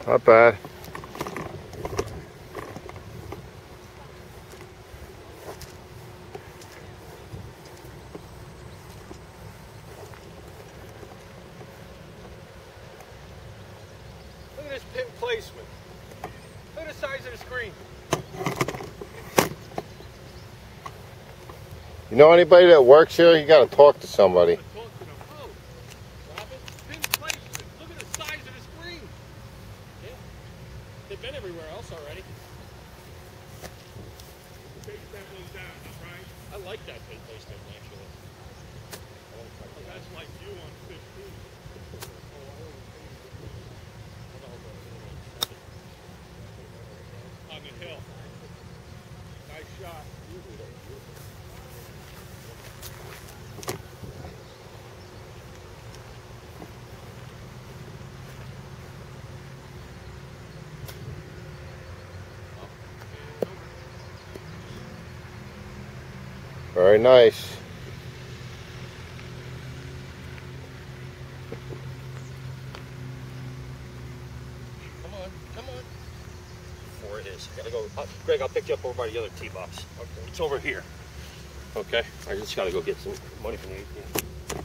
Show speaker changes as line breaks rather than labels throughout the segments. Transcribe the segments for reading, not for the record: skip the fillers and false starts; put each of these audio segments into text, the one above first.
Not bad.
Look at this pin placement. Look at the size of the screen.
You know anybody that works here? You got to talk to somebody.
Talk to them. Oh, Robin, pin placement. Look at the size of the screen. Yeah, they've been everywhere else already. Take that one down, right? I like that pin placement actually. Oh, that's like you on 15. On the hill. Nice shot.
Very nice.
Come on, come on. Four it is. I gotta go. Greg, I'll pick you up over by the other tee box. Okay. It's over here. Okay. I just gotta go get some money from the ATM.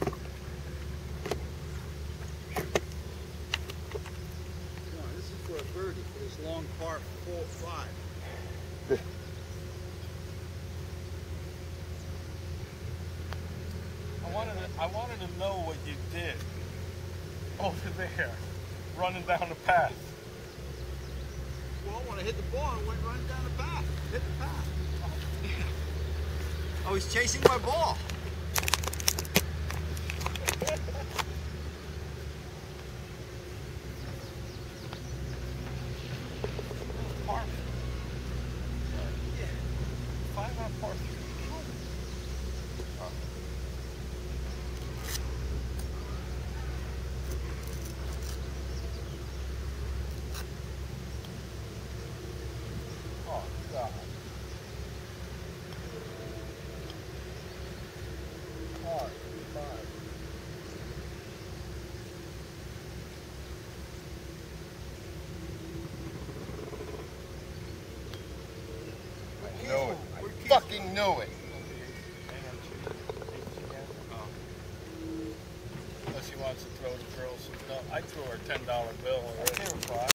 This is for a birdie for this long par 4-5.
I wanted to know what you did over there, running down the path.
Well, when I hit the ball, I went running down the path. Hit the path. I was chasing my ball.
Par. Yeah. 5 on par 3. Oh, God. Par 5.
Knew it. I fucking knew it.
Unless he wants to throw the girls some. No, I threw her $10 bill already.